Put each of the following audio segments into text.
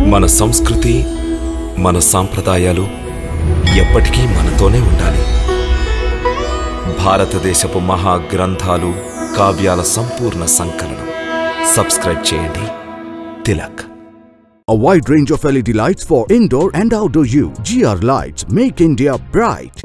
మన సంస్కృతి మన సాంప్రదాయాలు ఎప్పటికీ మనతోనే ఉండాలి. భారతదేశపు మహా గ్రంథాలు కావ్యాల సంపూర్ణ సంకలనం. సబ్స్క్రైబ్ చేయండి Tilak. A wide range of LED lights for indoor and outdoor use. GR Lights make India bright.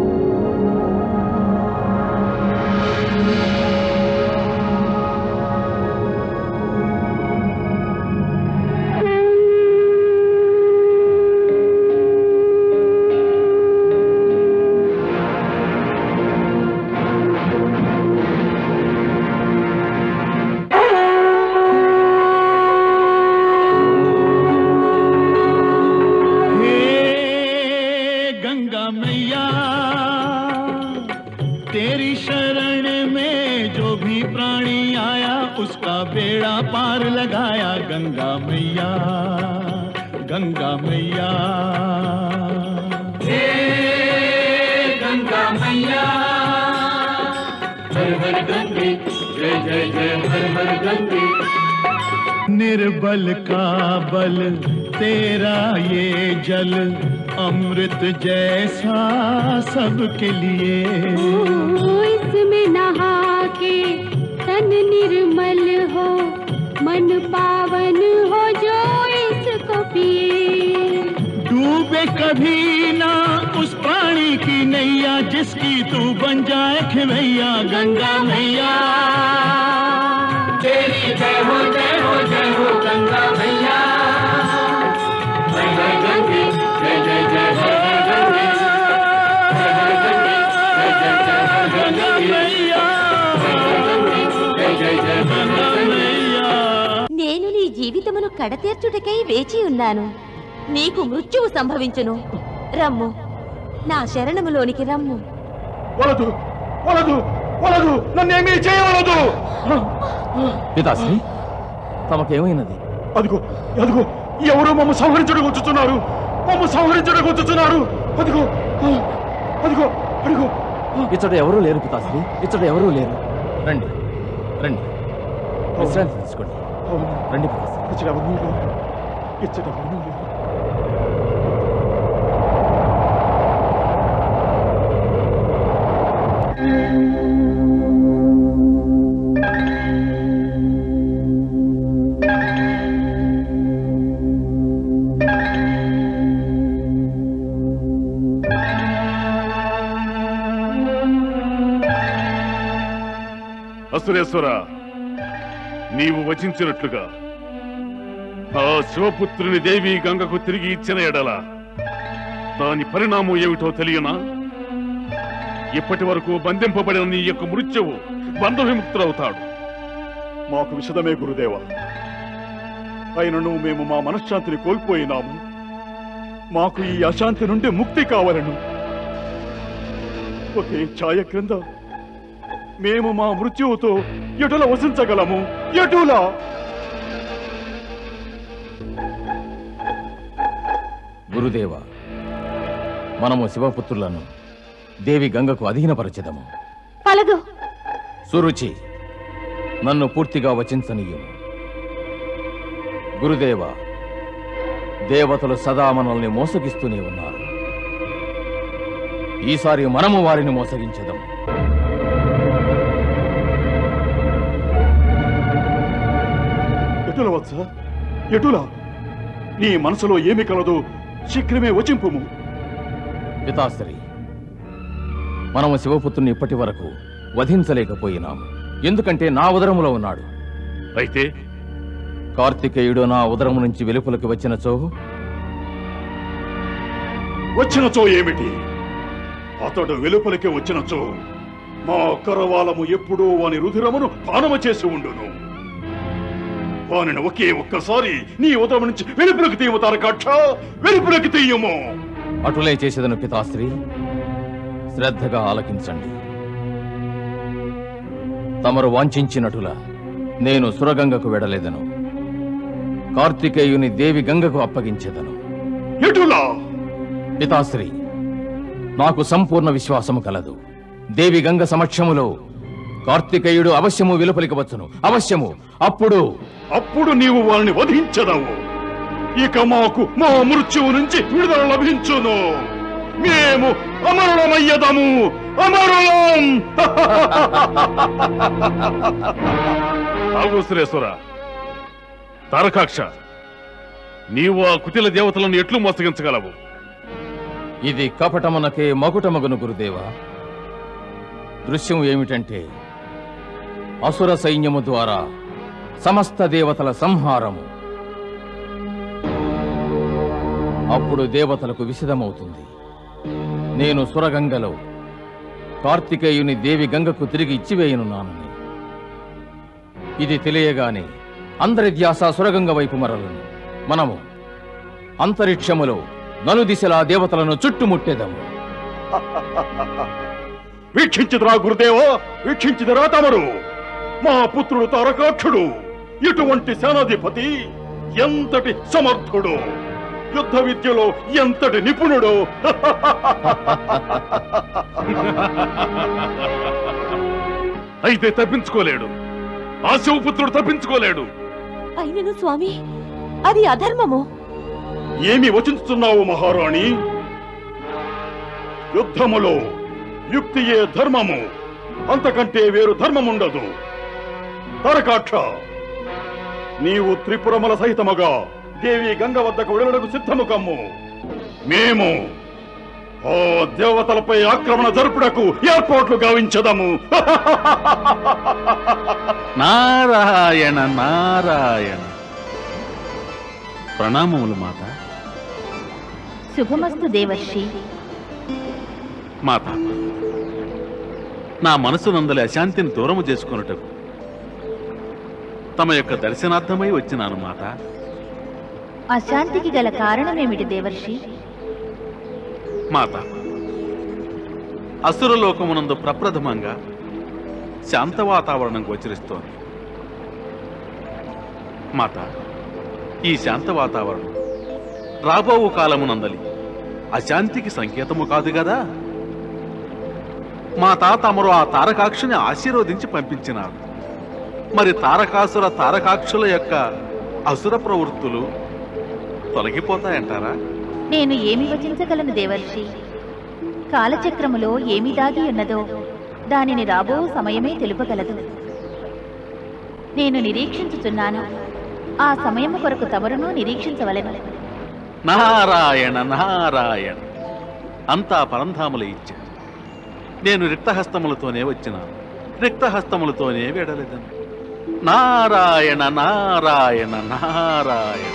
मैया तेरी शरण में जो भी प्राणी आया उसका बेड़ा पार लगाया। गंगा मैया गंगा मैया हे गंगा मैया हर हर गंगे जय जय जय हर हर गंगे। निर्बल का बल तेरा ये जल अमृत जैसा सबके लिए। इसमें नहा के तन निर्मल हो मन पावन हो जो इसको पिए। डूबे कभी ना उस प्राणी की नैया जिसकी तू बन जाए खिवैया। गंगा मैया तेरी जय हो जय हो जय हो गंगा मैया। जय जय गंगे जय जय जय हर हर गंगे हर हर गंगे जय जय जय हर हर गंगे हर हर गंगे जय जय जय गंगा मैया। నేను నీ జీవితమును కడతీర్చుటకై వేచి ఉన్నాను. నీకు మృత్యువు సంభవించును. రమ్ము నా శరణములోనికి రమ్ము. వలదు వలదు వలదు నన్నేమీ చేయవలదు. పితాశ్రీ తమకేమైనది? అదిగో అదిగో ఎవరో మమ్మ సంహరించడగొచ్చుతున్నారు. మమ్మ సంహరించడగొచ్చుతున్నారు. అదిగో అదిగో అదిగో. ఇచ్చట ఎవరూ లేరు పితాశ్రీ, ఇచ్చట ఎవరూ లేరు. రండి రండి విశ్రాంతి తీసుకోండి. రండి పితాశ్రీ. ఇచ్చట ఎవరూ లేరు. ఇచ్చట ఎవరూ లేరు. అసురేశ్వర, నీవు వచించినట్లుగా ఆ శివపుత్రుని దేవి గంగకు తిరిగి ఇచ్చిన ఎడల దాని పరిణామం ఏమిటో తెలియనా? ఇప్పటి వరకు బంధింపబడిన నీ యొక్క మృత్యువు బంధ విముక్తులవుతాడు. మాకు విషదమే గురుదేవ. అయినను మేము మా మనశ్శాంతిని కోల్పోయినాము. మాకు ఈ అశాంతి నుండి ముక్తి కావాలను. ఒకే ఛాయ క్రింద మేము మా మృత్యువుతో ఎటుల వసించగలము? ఎటులా? గురుదేవ, మనము శివపుత్రులను దేవి గంగకు అధీనపరచెదము. పలదు సురుచి, నన్ను పూర్తిగా వచించనీయము. గురుదేవ, దేవతలు సదా మనల్ని మోసగిస్తూనే ఉన్నారు. ఈసారి మనము వారిని మోసగించదము. ఎటుల వత్స? ఎటులా? నీ మనసులో ఏమి కలదో శీఘ్రమే వచింపుము. పితాశ్రీ, మనము శివపుత్రుని ఇప్పటి వరకు వధించలేకపోయినాము. ఎందుకంటే నా ఉదరములో ఉన్నాడు. అయితే కార్తికేయుడు నా ఉదరము నుంచి వెలుపలికి వచ్చినచో ఏమిటి? అతడు వెలుపలికి వచ్చినచో మా కరవాలము ఎప్పుడూ వాని రుధిరమును పానము చేసి ఉండును. వానిని ఒకే ఒక్కసారి నీ ఉదరం నుంచి వెలుపులకు తీయముతారు. కక్ష వెలుపులకు తీయము. అటులే చేసేదను పితాశ్రీ. శ్రద్ధగా ఆలకించండి. తమరు వాంఛించినటులా నేను సురగంగకు వెడలేదను. కార్తికేయుని దేవి గంగకు అప్పగించేదను. ఎటులా? పితాశ్రీ, నాకు సంపూర్ణ విశ్వాసము కలదు. దేవి గంగ సమక్షములో కార్తికేయుడు అవశ్యము వెలుపలికి వచ్చును. అవశ్యము. అప్పుడు నీవు వారిని వధించదవు. ఇక మాకు మా మృత్యువు నుంచి విడుదల లభించును. మేము అమరులమయ్యదము, అమరులం. సురేశ్వర, తారకాక్ష, నీవు ఆ కుటిల దేవతలను ఎట్లు మోసగించగలవు? ఇది కపటమునకే మకుటమగును గురుదేవా. దృశ్యం ఏమిటంటే అసుర సైన్యము ద్వారా సమస్త దేవతల సంహారము. అప్పుడు దేవతలకు విషదమవుతుంది. నేను సురగంగలో కార్తికేయుని దేవి గంగకు తిరిగి ఇచ్చివేయనున్నానని. ఇది తెలియగానే అందరి ధ్యాస సురగంగ వైపు మరలను. మనము అంతరిక్షములో నలుదిశలా దేవతలను చుట్టుముట్టేదము. వీక్షించిదరా గురుదేవా, వీక్షించిదరా తమరు. మా పుత్రుడు తారకాక్షుడు ఇటువంటి సేనాధిపతి ఎంతటి సమర్థుడు, యుద్ధ విద్యలో ఎంతటి నిపుణుడు. అయితే తప్పించుకోలేడు, ఆ శివపుత్రుడు తప్పించుకోలేడు. అయినను స్వామి, అది అధర్మము. ఏమి వచించుతున్నావు మహారాణి? యుద్ధములో యుక్తియే ధర్మము, అంతకంటే వేరు ధర్మముండదు. తారకాక్ష, నీవు త్రిపురమల సహితముగా దేవి గంగ వద్దకు వెళ్ళడకు సిద్ధము కమ్ము. మేము ఆ దేవతలపై ఆక్రమణ జరుపుటకు ఏర్పాట్లు గావించదము. నారాయణ నారాయణ. ప్రణామములు మాత. శుభమస్తు దేవర్షి. మాత, నా మనసునందలి అశాంతిని దూరము చేసుకున్నటకు తమ యొక్క దర్శనార్థమై వచ్చినాను మాత. అశాంతికి గల కారణమేమిటి దేవర్షి? మాత, అసురలోకమునందు ప్రప్రథమంగా శాంత వాతావరణం గోచరిస్తోంది. మాత, ఈ శాంత వాతావరణం రాబో కాలమునందలి అశాంతికి సంకేతము కాదు కదా. మాత, తమరు ఆ తారకాక్షుని ఆశీర్వదించి పంపించినారు. మరి తారకాసుర తారకాక్షుల యొక్క అసుర ప్రవృత్తులు తొలగిపోతాయంటారా? నేను ఏమి వచించగలను దేవర్షి? కాలచక్రములో ఏమి దాగి ఉన్నదో దానిని రాబో సమయమే తెలుపగలదు. నేను నిరీక్షించుచున్నాను. ఆ సమయము కొరకు తమరును నిరీక్షించవలెను. నారాయణ నారాయణ. అంతా పరంధాముల ఇచ్చ. నేను రిక్తహస్తములతోనే వచ్చినాను, రిక్తహస్తములతోనే వెడలేదను. నారాయణ నారాయణ నారాయణ.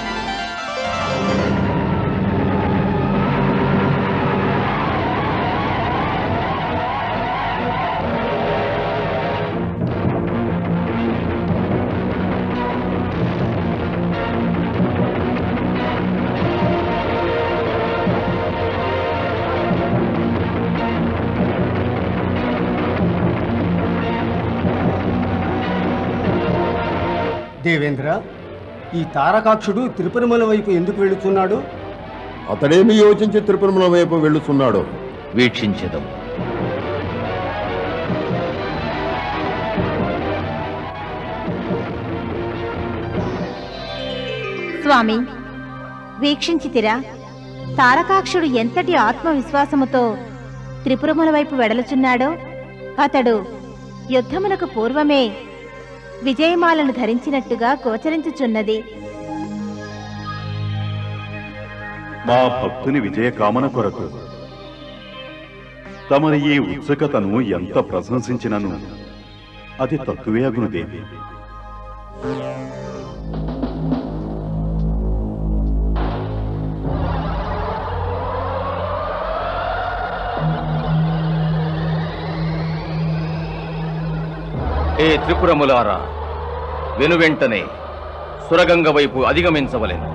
దేవేంద్ర, ఈ తారకాక్షుడు తిరుపతిమల వైపు ఎందుకు వెళుతున్నాడు? అతడేమి యోచించి తిరుపతిమల వైపు వెళ్ళుతున్నాడు వీక్షించేదం. స్వామి, వీక్షించితిరా? తారకాక్షుడు ఎంతటి ఆత్మవిశ్వాసముతో త్రిపురముల వైపు వెడలుచున్నాడో. అతడు యుద్ధమునకు పూర్వమే విజయమాలను ధరించినట్టుగా గోచరించుచున్నది. మా భక్తుని విజయ కామన కొరకు తమరి ఈ ఉత్సుకతను ఎంత ప్రశంసించినను అది తక్కువే అగునుదేవి. ఏ త్రిపురములారా, వెనువెంటనే సురగంగ వైపు అధిగమించవలెను.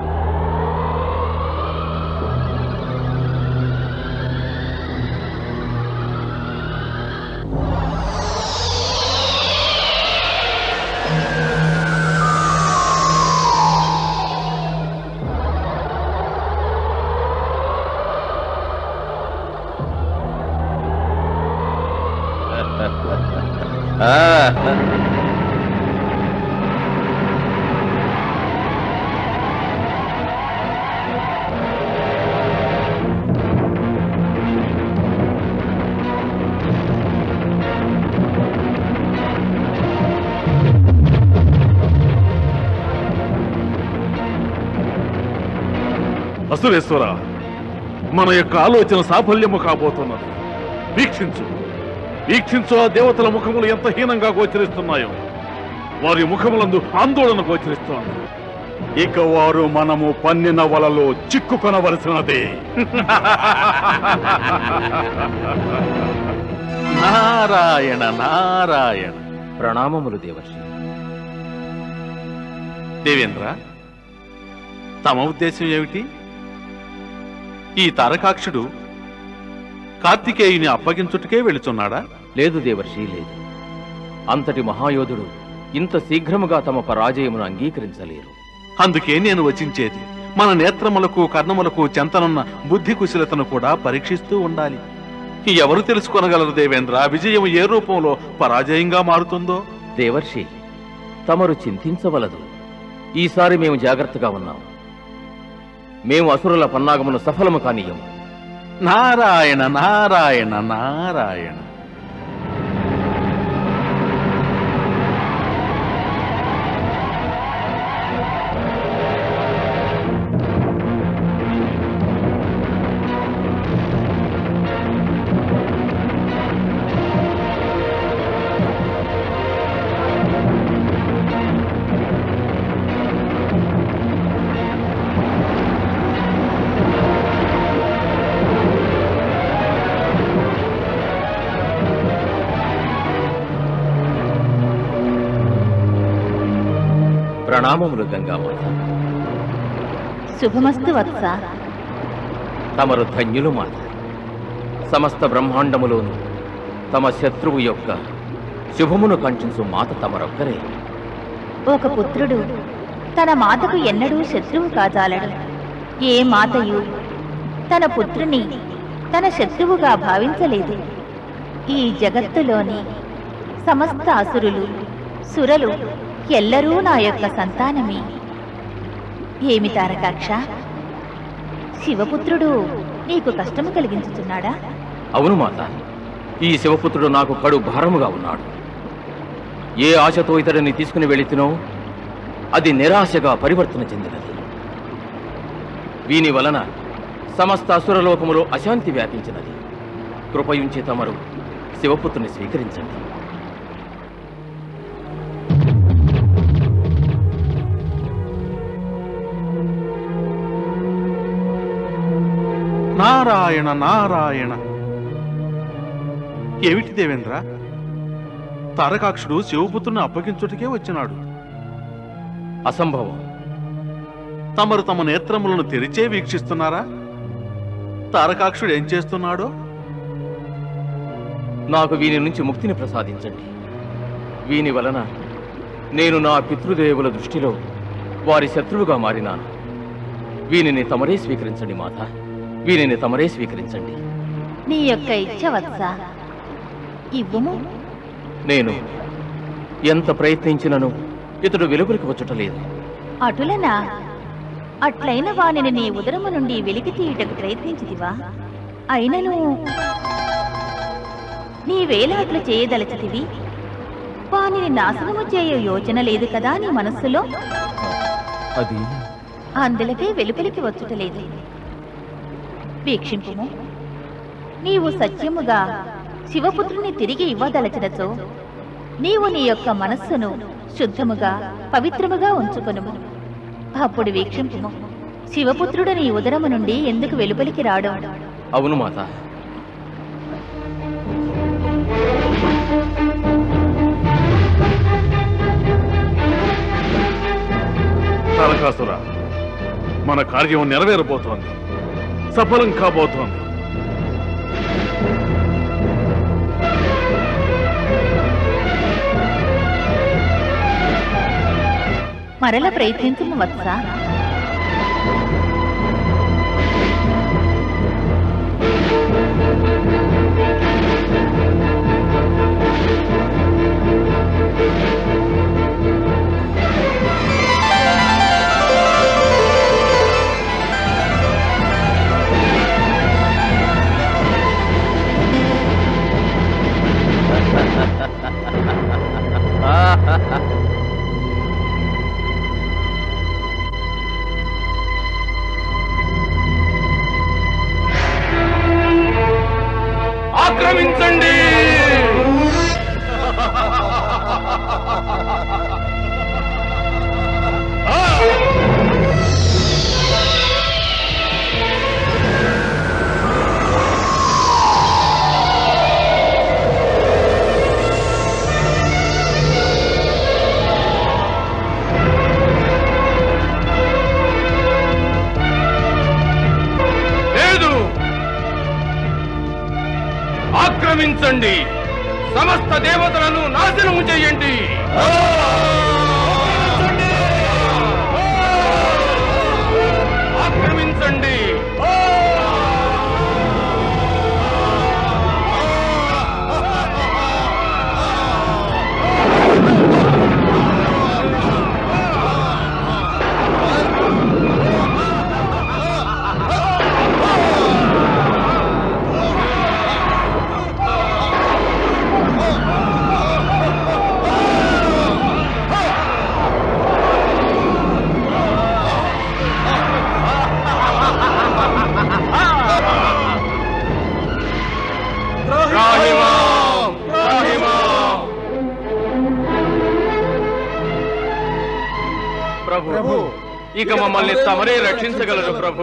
అసురేశ్వర, మన యొక్క ఆలోచన సాఫల్యము కాబోతున్నది. వీక్షించు, వీక్షించు, ఆ దేవతల ముఖములు ఎంత హీనంగా గోచరిస్తున్నాయో. వారి ముఖములందు ఆందోళన గోచరిస్తోంది. ఇక వారు మనము పన్నిన వలలో చిక్కుకొనవలసినదే. నారాయణ నారాయణ. ప్రణామములు దేవర్షి. దేవేంద్ర, తమ ఉద్దేశం ఏమిటి? ఈ తారకాక్షుడు కార్తికేయుని అప్పగించుటకే వెళుతున్నాడా? లేదు దేవర్షి, లేదు. అంతటి మహాయోధుడు ఇంత శీఘ్రముగా తమ పరాజయమును అంగీకరించలేరు. అందుకే నేను వచించేది, మన నేత్రములకు కర్ణములకు చెంతనున్న బుద్ధి కుశలతను కూడా పరీక్షిస్తూ ఉండాలి. ఎవరు తెలుసుకొనగలరు దేవేంద్ర, విజయం ఏ రూపంలో పరాజయంగా మారుతుందో? దేవర్షి, తమరు చింతించవలదు. ఈసారి మేము జాగ్రత్తగా ఉన్నాం. మేము అసురుల పన్నాగమును సఫలము కానీయము. నారాయణ నారాయణ నారాయణ. ప్రణామములు గంగామాత. శుభమస్తు వత్స. తమరు ధన్యులు మాత. సమస్త బ్రహ్మాండములోను తమ శత్రువు యొక్క శుభమును కంటించు మాత తమరొక్కరే. ఒక పుత్రుడు తన మాతకు ఎన్నడూ శత్రువు కాజాలడు. ఏ మాతయు తన పుత్రుని తన శత్రువుగా భావించలేదు. ఈ జగత్తులోని సమస్త అసురులు సురలు ఎల్లరూ నా యొక్క సంతానమే. ఏమి తారకాక్ష, శివపుత్రుడు నీకు కష్టము కలిగించుతున్నాడా? అవును మాత, ఈ శివపుత్రుడు నాకు కడు భారముగా ఉన్నాడు. ఏ ఆశతో ఇతడిని తీసుకుని వెళితినో అది నిరాశగా పరివర్తన చెందినది. వీని వలన సమస్త అసురలోకములో అశాంతి వ్యాపించినది. కృపయుంచి తమరు శివపుత్రుని స్వీకరించండి. నారాయణ నారాయణ. ఏమిటి దేవేంద్ర, తారకాక్షుడు శివపుత్రుని అప్పగించుటకే వచ్చినాడు. అసంభవం. తమరు తమ నేత్రములను తెరిచే వీక్షిస్తున్నారా? తారకాక్షుడు ఏం చేస్తున్నాడో? నాకు వీని నుంచి ముక్తిని ప్రసాదించండి. వీని వలన నేను నా పితృదేవుల దృష్టిలో వారి శత్రువుగా మారినాను. వీనిని తమరే స్వీకరించండి మాత, వీనిని తమరే స్వీకరించండి. నీ యొక్క ఇచ్చ వత్స, ఇవ్వుము. నేను ఎంత ప్రయత్నించినను ఇతడు వెలుగురికి వచ్చటలేదు. అటులనా? అట్లైన వానిని నీ ఉదరము నుండి వెలికి తీయుటకు ప్రయత్నించితివా? అయినను నీ వేలాట్లు చేయదలచితివి. వానిని నాశనము చేయ యోచన లేదు కదా నీ మనస్సులో? అది అందులకే వెలుపలికి వచ్చుటలేదు. వీక్షింపుము. నీవు సత్యముగా శివపుత్రుని తిరిగి ఇవ్వదలచినచో నీవు నీ యొక్క మనస్సును శుద్ధముగా పవిత్రముగా ఉంచుకొనుము. అప్పుడు వీక్షింపుము, శివపుత్రుడు నీ ఉదరము నుండి ఎందుకు వెలుపలికి రాడు? అవును మాత. తారకాసుర, మన కార్యం నెరవేరబోతోంది, సఫలం కాబోతోంది. మరల ప్రయత్నించుము వత్స. ఆక్రమించండి, సమస్త దేవతలను నాశనము చేయండి. ఆక్రమించండి. ప్రభు, ఇక మమ్మల్ని తమరే రక్షించగలరు ప్రభు.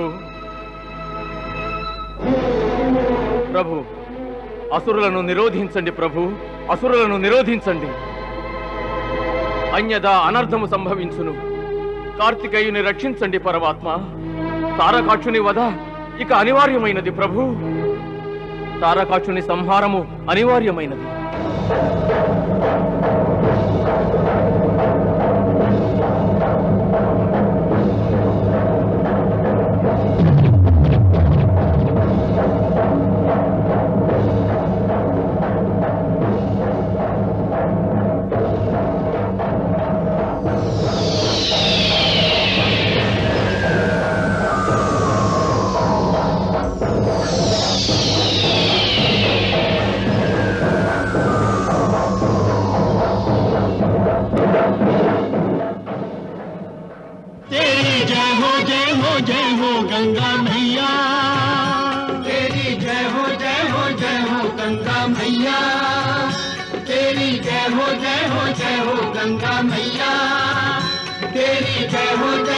ప్రభు, అసురులను నిరోధించండి ప్రభు, అసురులను నిరోధించండి. అన్యదా అనర్థము సంభవించును. కార్తికేయుని రక్షించండి పరమాత్మ. తారకాక్షుని వధ ఇక అనివార్యమైనది ప్రభు. తారకాక్షుని సంహారము అనివార్యమైనది. गंगा मैया तेरी जय हो जय हो जय हो गंगा मैया तेरी जय हो जय हो जय हो गंगा मैया तेरी जय हो जय